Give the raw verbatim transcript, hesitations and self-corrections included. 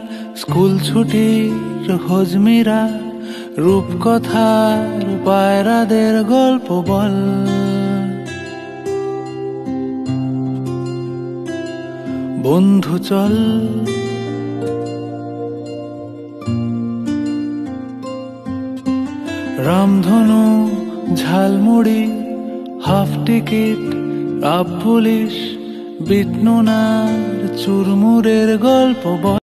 School ছুটির হজমিরা, রূপকথার পায়রাদের গল্প বল। বন্ধু চল রামধনু, ঝালমুড়ি, হাফ টিকিট, আপ পুলিশ, বিটনুনার চুরমুরের গল্প বল।